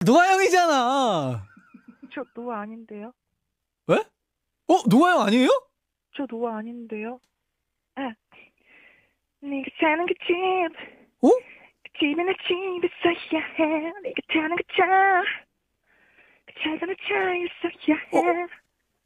노아 형이잖아. 저 노아 아닌데요? 왜? 노아 형 아니에요? 저 노아 아닌데요? 아, 네가 사는 그 집, 어? 그 집에 나 집에 있어야 해. 네가 타는 그 차, 그 차가 내 차에 있어야 해.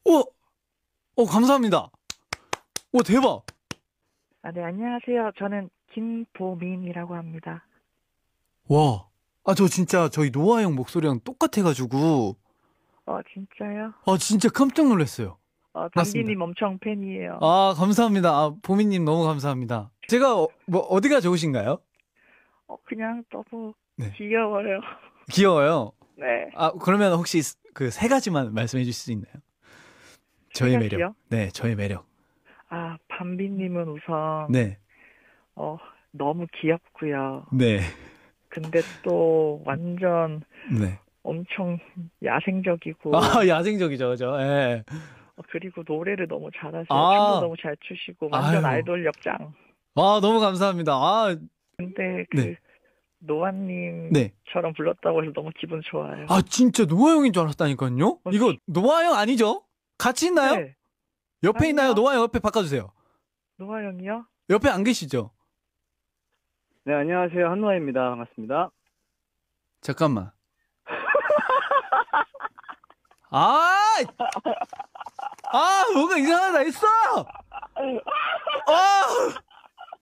감사합니다. 대박. 네, 안녕하세요. 저는 김보민이라고 합니다. 와. 저 진짜 저희 노아 형 목소리랑 똑같아가지고. 진짜요? 진짜 깜짝 놀랐어요. 맞습니다. 담비님 엄청 팬이에요. 감사합니다. 보미님 너무 감사합니다. 제가 어디가 좋으신가요? 그냥 너무 네. 귀여워요. 귀여워요. 네. 그러면 혹시 그 세 가지만 말씀해 주실 수 있나요? 저의 세 매력. 가지요? 네, 저의 매력. 담비님은 우선 네. 너무 귀엽고요. 네. 근데 또 완전 네. 엄청 야생적이고. 야생적이죠, 저. 예. 그리고 노래를 너무 잘하세요. 춤도 너무 잘 추시고 완전 아유. 아이돌 역장. 너무 감사합니다. 근데 네. 노아님처럼 불렀다고 해서 너무 기분 좋아요. 진짜 노아 형인 줄 알았다니까요? 이거 노아 형 아니죠? 같이 있나요? 네. 옆에 아니요. 있나요? 노아 형 옆에 바꿔주세요. 노아 형이요? 옆에 안 계시죠? 네, 안녕하세요. 한노아입니다. 반갑습니다. 잠깐만. 뭔가 이상하다 했어!